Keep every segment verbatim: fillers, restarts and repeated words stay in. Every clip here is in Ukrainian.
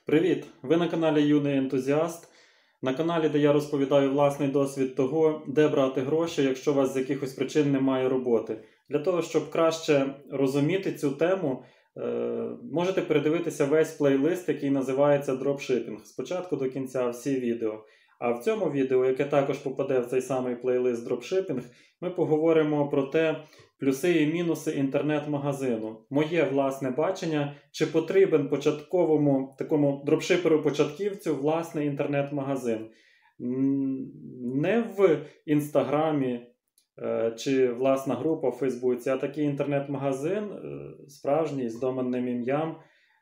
Привіт! Ви на каналі Юний Ентузіаст. На каналі, де я розповідаю власний досвід того, де брати гроші, якщо у вас з якихось причин немає роботи. Для того, щоб краще розуміти цю тему, можете передивитися весь плейлист, який називається дропшипінг. Спочатку до кінця всі відео. А в цьому відео, яке також попаде в цей самий плейлист дропшипінг, ми поговоримо про те, плюси і мінуси інтернет-магазину. Моє власне бачення, чи потрібен початковому такому дропшиперу-початківцю власний інтернет-магазин. Не в Інстаграмі чи власна група в Фейсбуці, а такий інтернет-магазин справжній, з доменним ім'ям,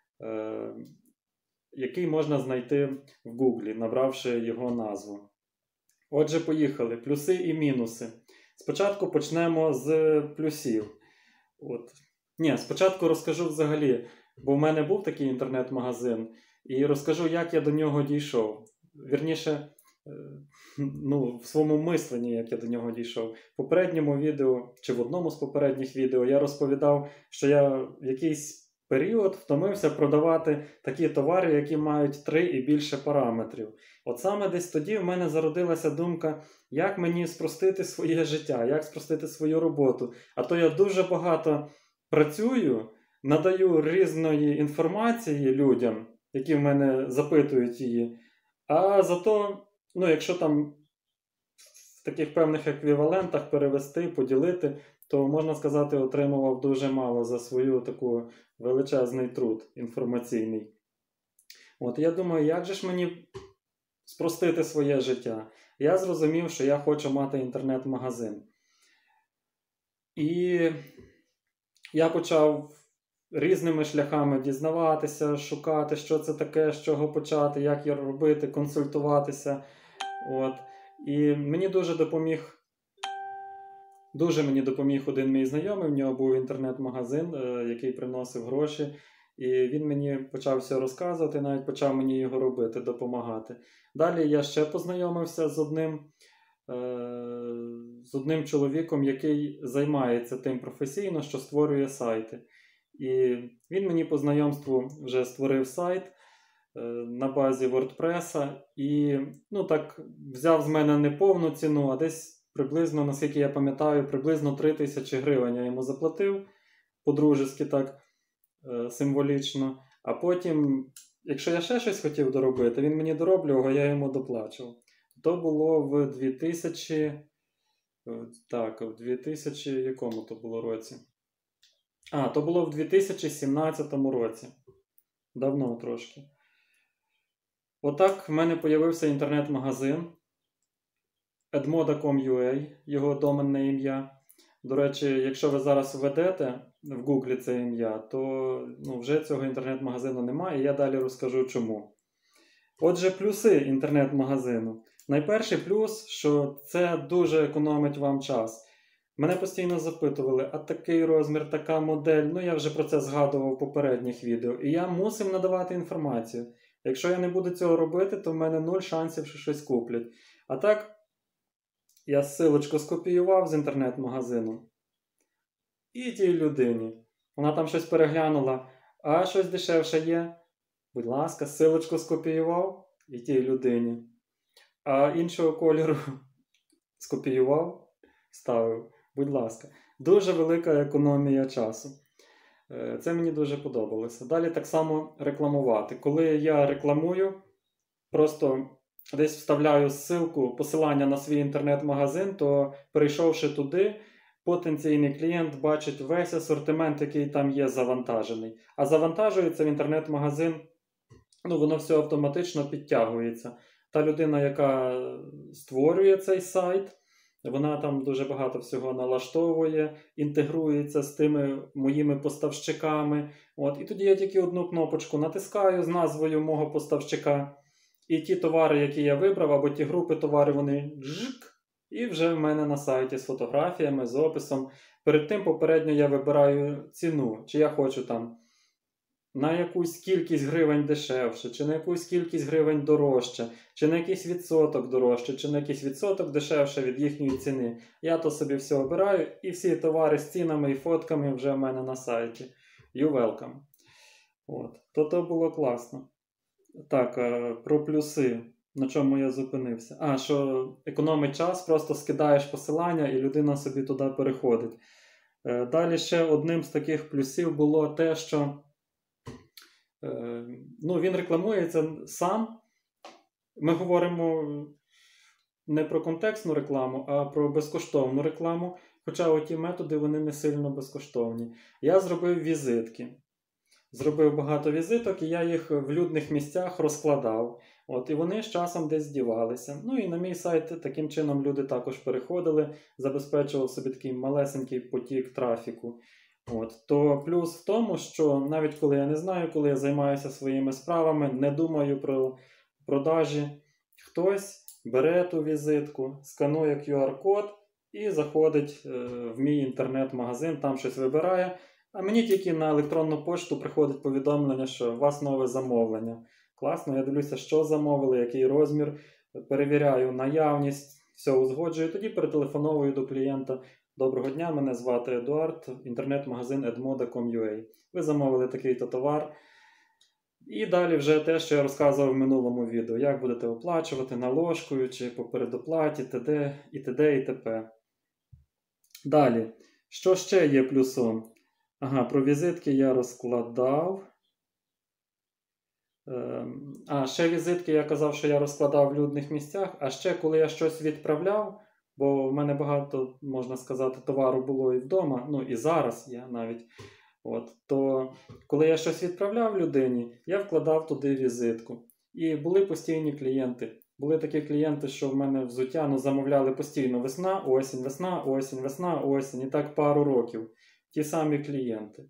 який можна знайти в Гуглі, набравши його назву. Отже, поїхали. Плюси і мінуси. Спочатку почнемо з плюсів. От. Ні, спочатку розкажу взагалі, бо в мене був такий інтернет-магазин, і розкажу, як я до нього дійшов. Вірніше, ну, в своєму мисленні, як я до нього дійшов. В попередньому відео, чи в одному з попередніх відео, я розповідав, що я в якийсь період втомився продавати такі товари, які мають три і більше параметрів. От саме десь тоді в мене зародилася думка, як мені спростити своє життя, як спростити свою роботу. А то я дуже багато працюю, надаю різної інформації людям, які в мене запитують її. А зато, ну, якщо там в таких певних еквівалентах перевести, поділити, то, можна сказати, отримував дуже мало за свою таку величезний труд інформаційний. От, я думаю, як же ж мені спростити своє життя? Я зрозумів, що я хочу мати інтернет-магазин. І я почав різними шляхами дізнаватися, шукати, що це таке, з чого почати, як його робити, консультуватися. От. І мені дуже допоміг Дуже мені допоміг один мій знайомий, в нього був інтернет-магазин, який приносив гроші, і він мені почав все розказувати, навіть почав мені його робити, допомагати. Далі я ще познайомився з одним, з одним чоловіком, який займається тим професійно, що створює сайти. І він мені по знайомству вже створив сайт на базі WordPress, і, ну, так, взяв з мене не повну ціну, а десь приблизно, наскільки я пам'ятаю, приблизно три тисячі гривень я йому заплатив, по-дружески так, е, символічно. А потім, якщо я ще щось хотів доробити, він мені дороблював, а я йому доплачував. То було в дві тисячі... Так, в дві тисячі... якому то було році? А, то було в дві тисячі сімнадцятому році. Давно трошки. Отак в мене появився інтернет-магазин. едмода крапка ком крапка ю а, його доменне ім'я. До речі, якщо ви зараз введете в Гуглі це ім'я, то, ну, вже цього інтернет-магазину немає, і я далі розкажу чому. Отже, плюси інтернет-магазину. Найперший плюс, що це дуже економить вам час. Мене постійно запитували, а такий розмір, така модель, ну я вже про це згадував в попередніх відео, і я мусив надавати інформацію. Якщо я не буду цього робити, то в мене нуль шансів, що щось куплять. А так, я ссилочку скопіював з інтернет-магазину. І тій людині. Вона там щось переглянула. А щось дешевше є? Будь ласка, ссилочку скопіював і тій людині. А іншого кольору скопіював, ставив. Будь ласка. Дуже велика економія часу. Це мені дуже подобалося. Далі так само рекламувати. Коли я рекламую, просто десь вставляю ссылку, посилання на свій інтернет-магазин, то, перейшовши туди, потенційний клієнт бачить весь асортимент, який там є завантажений. А завантажується в інтернет-магазин, ну, воно все автоматично підтягується. Та людина, яка створює цей сайт, вона там дуже багато всього налаштовує, інтегрується з тими моїми поставщиками. От. І тоді я тільки одну кнопочку натискаю з назвою мого поставщика, і ті товари, які я вибрав, або ті групи товарів, вони жик, і вже в мене на сайті з фотографіями, з описом. Перед тим попередньо я вибираю ціну, чи я хочу там на якусь кількість гривень дешевше, чи на якусь кількість гривень дорожче, чи на якийсь відсоток дорожче, чи на якийсь відсоток дешевше від їхньої ціни. Я то собі все обираю, і всі товари з цінами і фотками вже в мене на сайті. You welcome. От. То то було класно. Так, е, про плюси. На чому я зупинився? А, що економить час, просто скидаєш посилання і людина собі туди переходить. Е, Далі ще одним з таких плюсів було те, що е, ну, він рекламується сам. Ми говоримо не про контекстну рекламу, а про безкоштовну рекламу. Хоча оті методи вони не сильно безкоштовні. Я зробив візитки. Зробив багато візиток, і я їх в людних місцях розкладав. От, і вони з часом десь дівалися. Ну і на мій сайт таким чином люди також переходили, забезпечував собі такий малесенький потік трафіку. От. То плюс в тому, що навіть коли я не знаю, коли я займаюся своїми справами, не думаю про продажі, хтось бере ту візитку, сканує кю ар-код і заходить е, в мій інтернет-магазин, там щось вибирає. А мені тільки на електронну пошту приходить повідомлення, що у вас нове замовлення. Класно, я дивлюся, що замовили, який розмір, перевіряю наявність, все узгоджую, тоді перетелефоновую до клієнта. Доброго дня, мене звати Едуард, інтернет-магазин edmoda крапка ком крапка ю а. Ви замовили такий-то товар. І далі вже те, що я розказував в минулому відео. Як будете оплачувати наложкою чи по передоплаті, т.д. і т.д. і т.п. Далі, що ще є плюсом? Ага, про візитки я розкладав. А, ще візитки я казав, що я розкладав в людних місцях. А ще, коли я щось відправляв, бо в мене багато, можна сказати, товару було і вдома, ну і зараз я навіть. От, то коли я щось відправляв людині, я вкладав туди візитку. І були постійні клієнти. Були такі клієнти, що в мене взуття ну, замовляли постійно весна, осінь, весна, осінь, весна, осінь. І так пару років. Ті самі клієнти.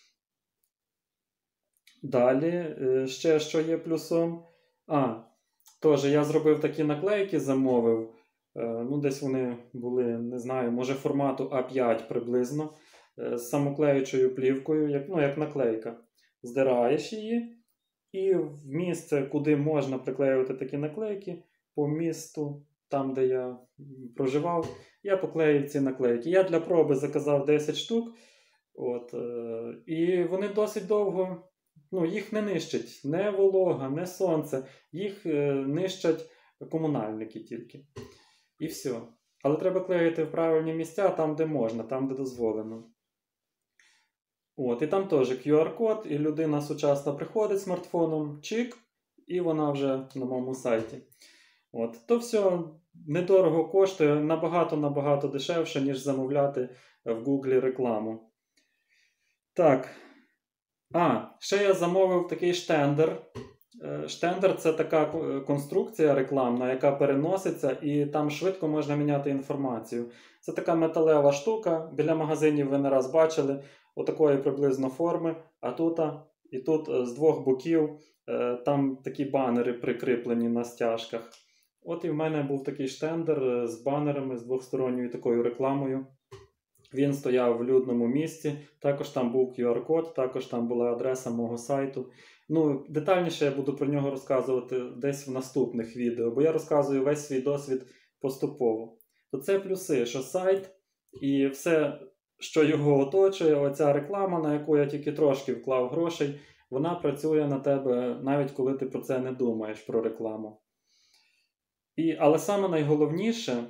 Далі, ще що є плюсом. А, теж я зробив такі наклейки, замовив. Ну, десь вони були, не знаю, може формату а п'ять приблизно. З самоклеючою плівкою, як, ну, як наклейка. Здираєш її, і в місце, куди можна приклеювати такі наклейки, по місту, там, де я проживав, я поклеїв ці наклейки. Я для проби заказав десять штук, от, е, і вони досить довго, ну, їх не нищать, не волога, не сонце, їх е, нищать комунальники тільки. І все. Але треба клеїти в правильні місця, там, де можна, там, де дозволено. От, і там теж кю ар-код, і людина сучасна приходить смартфоном, чик, і вона вже на моєму сайті. От, то все недорого коштує, набагато-набагато дешевше, ніж замовляти в Гуглі рекламу. Так. А, ще я замовив такий штендер. Штендер – це така конструкція рекламна, яка переноситься, і там швидко можна міняти інформацію. Це така металева штука, біля магазинів ви не раз бачили, отакої приблизно форми, а тут, і тут з двох боків там такі банери прикріплені на стяжках. От і в мене був такий штендер з банерами, з двосторонньою такою рекламою. Він стояв в людному місці, також там був кю ар-код, також там була адреса мого сайту. Ну, детальніше я буду про нього розказувати десь в наступних відео, бо я розказую весь свій досвід поступово. То це плюси, що сайт і все, що його оточує, оця реклама, на яку я тільки трошки вклав грошей, вона працює на тебе, навіть коли ти про це не думаєш, про рекламу. І, але саме найголовніше,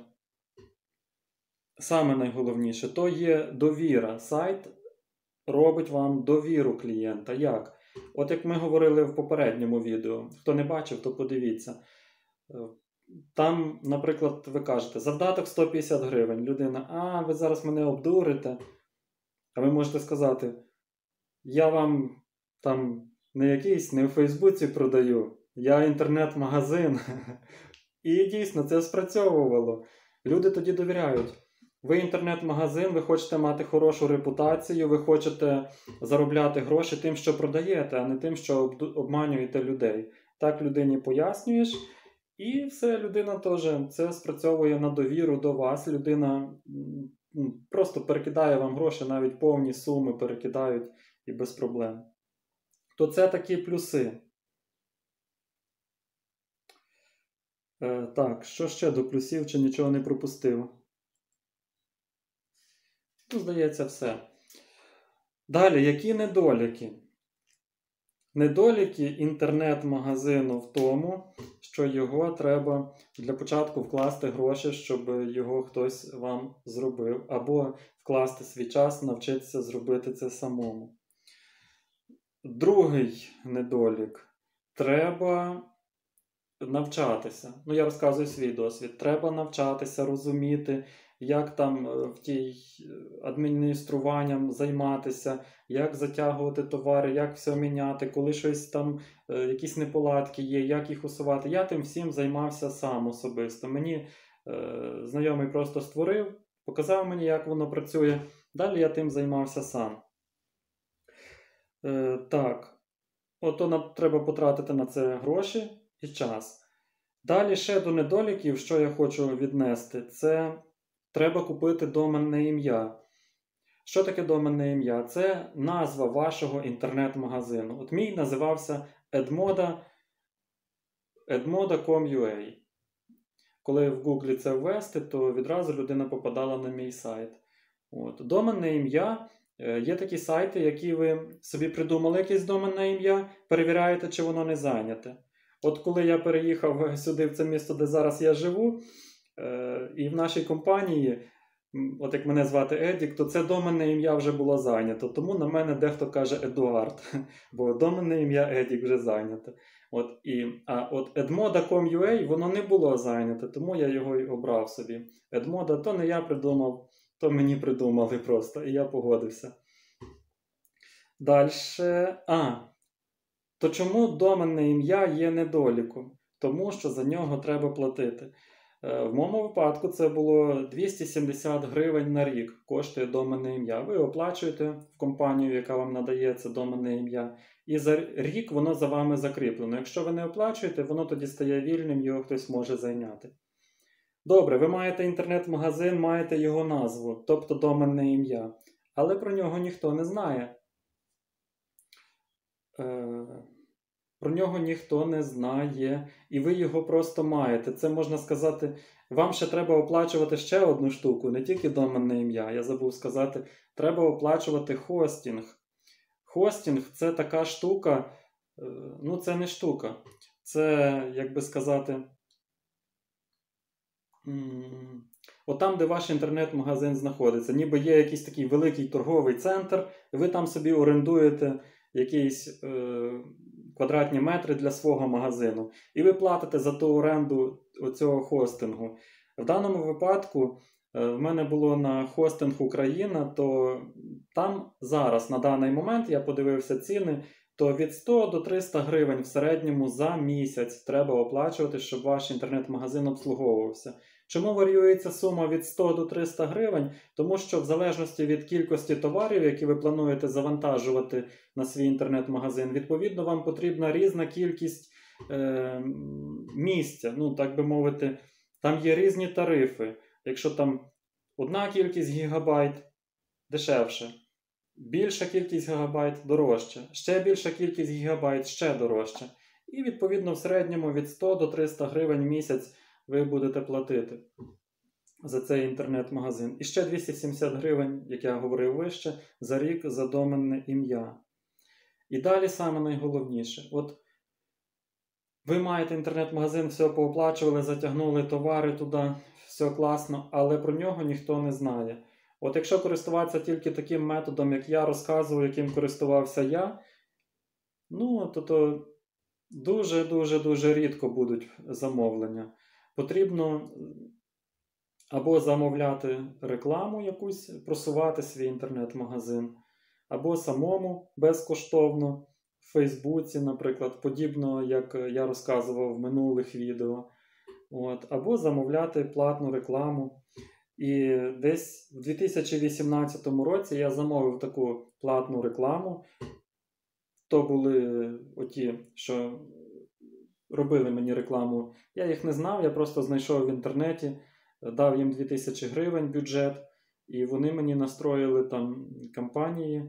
саме найголовніше, то є довіра. Сайт робить вам довіру клієнта. Як? От як ми говорили в попередньому відео, хто не бачив, то подивіться. Там, наприклад, ви кажете, завдаток сто п'ятдесят гривень. Людина, а, ви зараз мене обдурите. А ви можете сказати, я вам там не якийсь, не в Фейсбуці продаю, я інтернет-магазин. І дійсно це спрацьовувало. Люди тоді довіряють. Ви інтернет-магазин, ви хочете мати хорошу репутацію, ви хочете заробляти гроші тим, що продаєте, а не тим, що обманюєте людей. Так людині пояснюєш, і все, людина теж це спрацьовує на довіру до вас. Людина просто перекидає вам гроші, навіть повні суми перекидають і без проблем. То це такі плюси. Е, так, що ще до плюсів, чи нічого не пропустив? Ну, здається, все. Далі, які недоліки? недоліки інтернет-магазину в тому, що його треба для початку вкласти гроші, щоб його хтось вам зробив, або вкласти свій час, навчитися зробити це самому. Другий недолік. Треба навчатися. Ну, я розказую свій досвід. Треба навчатися, розуміти, як там в тій адмініструванням займатися, як затягувати товари, як все міняти, коли щось там, якісь неполадки є, як їх усувати. Я тим всім займався сам особисто. Мені е, знайомий просто створив, показав мені, як воно працює. Далі я тим займався сам. Е, так, ото нам треба потратити на це гроші і час. Далі ще до недоліків, що я хочу віднести, це треба купити доменне ім'я. Що таке доменне ім'я? Це назва вашого інтернет-магазину. От мій називався edmoda edmoda крапка ком крапка ю а. Коли в Гуглі це ввести, то відразу людина попадала на мій сайт. От. Доменне ім'я. Є такі сайти, які ви собі придумали якесь доменне ім'я, перевіряєте, чи воно не зайняте. От коли я переїхав сюди, в це місто, де зараз я живу, і в нашій компанії, от як мене звати Едік, то це доменне ім'я вже було зайнято. Тому на мене дехто каже Едуард, бо доменне ім'я Едік вже зайняте. От, і, а от edmoda крапка ком крапка ю а воно не було зайняте, тому я його й обрав собі. Edmoda то не я придумав, то мені придумали просто, і я погодився. Дальше, а, то чому доменне ім'я є недоліком? Тому що за нього треба платити. В моєму випадку це було двісті сімдесят гривень на рік, коштує доменне ім'я. Ви оплачуєте в компанію, яка вам надає це доменне ім'я, і за рік воно за вами закріплено. Якщо ви не оплачуєте, воно тоді стає вільним, його хтось може зайняти. Добре, ви маєте інтернет-магазин, маєте його назву, тобто доменне ім'я, але про нього ніхто не знає. Е... Про нього ніхто не знає, і ви його просто маєте. Це, можна сказати, вам ще треба оплачувати ще одну штуку, не тільки доменне ім'я. Я забув сказати, треба оплачувати хостінг. Хостінг – це така штука, ну це не штука, це, як би сказати, от там, де ваш інтернет-магазин знаходиться. Ніби є якийсь такий великий торговий центр, і ви там собі орендуєте якісь е, квадратні метри для свого магазину. І ви платите за ту оренду оцього хостингу. В даному випадку е, в мене було на хостинг Україна, то там зараз, на даний момент, я подивився ціни, то від сто до триста гривень в середньому за місяць треба оплачувати, щоб ваш інтернет-магазин обслуговувався. Чому варіюється сума від сто до триста гривень? Тому що в залежності від кількості товарів, які ви плануєте завантажувати на свій інтернет-магазин, відповідно вам потрібна різна кількість е, місця. Ну, так би мовити, там є різні тарифи. Якщо там одна кількість гігабайт дешевше, більша кількість гігабайт дорожче, ще більша кількість гігабайт ще дорожче. І відповідно в середньому від сто до триста гривень в місяць ви будете платити за цей інтернет-магазин. І ще двісті сімдесят гривень, як я говорив вище, за рік за доменне ім'я. І далі саме найголовніше. От ви маєте інтернет-магазин, все пооплачували, затягнули товари туди, все класно, але про нього ніхто не знає. От якщо користуватися тільки таким методом, як я розказував, яким користувався я, ну, то, то дуже-дуже-дуже рідко будуть замовлення. Потрібно або замовляти рекламу якусь, просувати свій інтернет-магазин, або самому безкоштовно в Фейсбуці, наприклад, подібно, як я розказував в минулих відео. От, або замовляти платну рекламу. І десь в дві тисячі вісімнадцятому році я замовив таку платну рекламу. То були оті, що робили мені рекламу. Я їх не знав, я просто знайшов в інтернеті, дав їм дві тисячі гривень бюджет, і вони мені настроїли там кампанії.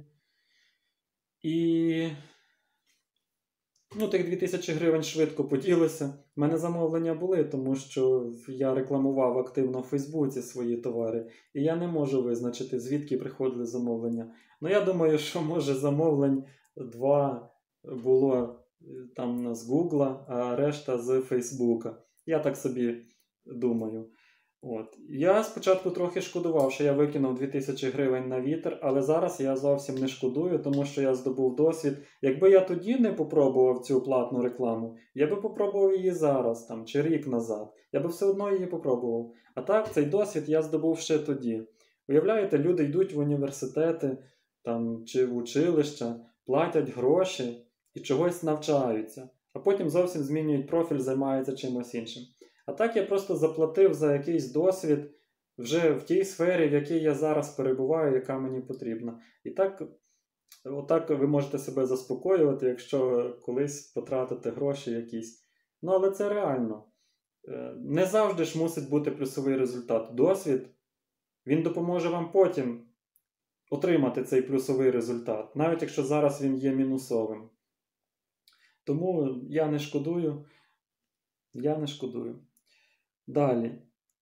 І ну, тих дві тисячі гривень швидко поділися. У мене замовлення були, тому що я рекламував активно в Фейсбуці свої товари. І я не можу визначити, звідки приходили замовлення. Ну, я думаю, що може замовлень два було там з Гугла, а решта з Фейсбука. Я так собі думаю. От. Я спочатку трохи шкодував, що я викинув дві тисячі гривень на вітер, але зараз я зовсім не шкодую, тому що я здобув досвід. Якби я тоді не попробував цю платну рекламу, я би попробував її зараз, там, чи рік назад. Я би все одно її попробував. А так, цей досвід я здобув ще тоді. Уявляєте, люди йдуть в університети там, чи в училища, платять гроші і чогось навчаються, а потім зовсім змінюють профіль, займаються чимось іншим. А так я просто заплатив за якийсь досвід вже в тій сфері, в якій я зараз перебуваю, яка мені потрібна. І так, отак ви можете себе заспокоювати, якщо колись потратите гроші якісь. Ну, але це реально. Не завжди ж мусить бути плюсовий результат. Досвід, він допоможе вам потім отримати цей плюсовий результат, навіть якщо зараз він є мінусовим. Тому я не шкодую. Я не шкодую. Далі.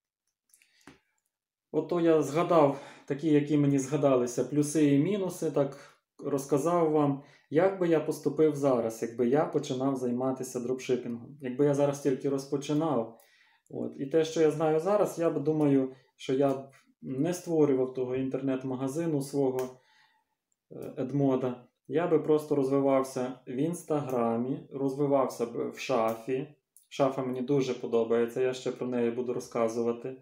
Ото я згадав такі, які мені згадалися, плюси і мінуси, так розказав вам, як би я поступив зараз, якби я починав займатися дропшипінгом. Якби я зараз тільки розпочинав. От. І те, що я знаю зараз, я б думаю, що я б не створював того інтернет-магазину свого Едмода. Я би просто розвивався в Інстаграмі, розвивався б в шафі. Шафа мені дуже подобається, я ще про неї буду розказувати.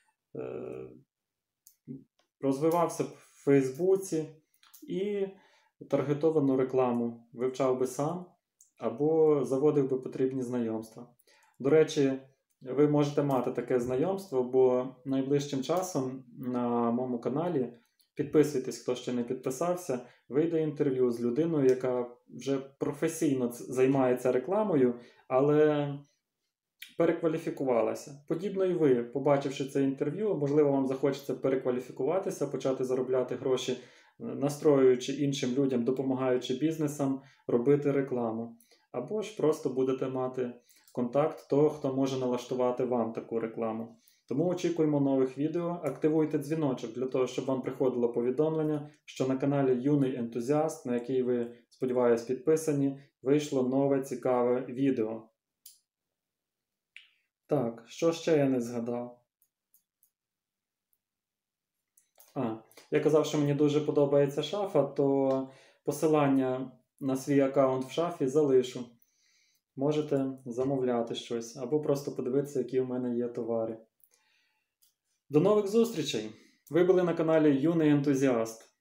Розвивався б в Фейсбуці і таргетовану рекламу вивчав би сам або заводив би потрібні знайомства. До речі, ви можете мати таке знайомство, бо найближчим часом на моєму каналі, підписуйтесь, хто ще не підписався, вийде інтерв'ю з людиною, яка вже професійно займається рекламою, але перекваліфікувалася. Подібно і ви, побачивши це інтерв'ю, можливо, вам захочеться перекваліфікуватися, почати заробляти гроші, настроюючи іншим людям, допомагаючи бізнесам робити рекламу. Або ж просто будете мати контакт того, хто може налаштувати вам таку рекламу. Тому очікуємо нових відео, активуйте дзвіночок для того, щоб вам приходило повідомлення, що на каналі Юний Ентузіаст, на який ви, сподіваюсь, підписані, вийшло нове цікаве відео. Так, що ще я не згадав? А, я казав, що мені дуже подобається шафа, то посилання на свій аккаунт в шафі залишу. Можете замовляти щось, або просто подивитися, які у мене є товари. До нових зустрічей! Ви були на каналі Юний Ентузіаст.